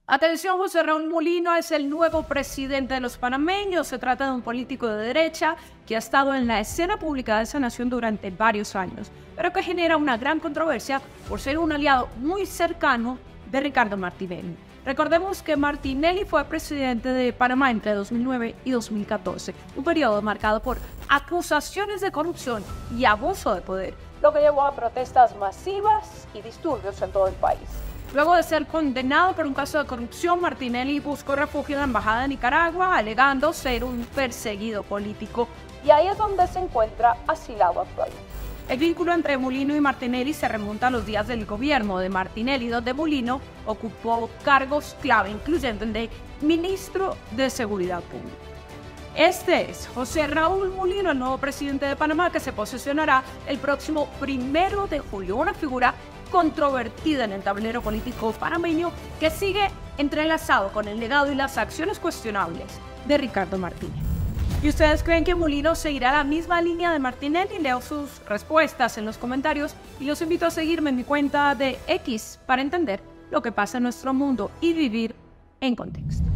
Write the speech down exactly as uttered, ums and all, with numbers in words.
Atención, José Raúl Mulino es el nuevo presidente de los panameños. Se trata de un político de derecha que ha estado en la escena pública de esa nación durante varios años, pero que genera una gran controversia por ser un aliado muy cercano de Ricardo Martinelli. Recordemos que Martinelli fue presidente de Panamá entre dos mil nueve y dos mil catorce, un periodo marcado por acusaciones de corrupción y abuso de poder, lo que llevó a protestas masivas y disturbios en todo el país. Luego de ser condenado por un caso de corrupción, Martinelli buscó refugio en la Embajada de Nicaragua, alegando ser un perseguido político, y ahí es donde se encuentra asilado actualmente. El vínculo entre Mulino y Martinelli se remonta a los días del gobierno de Martinelli, donde Mulino ocupó cargos clave, incluyendo el de ministro de Seguridad Pública. Este es José Raúl Mulino, el nuevo presidente de Panamá, que se posesionará el próximo primero de julio, una figura controvertida en el tablero político panameño que sigue entrelazado con el legado y las acciones cuestionables de Ricardo Martinelli. ¿Y ustedes creen que Mulino seguirá la misma línea de Martinelli? Leo sus respuestas en los comentarios y los invito a seguirme en mi cuenta de X para entender lo que pasa en nuestro mundo y vivir en contexto.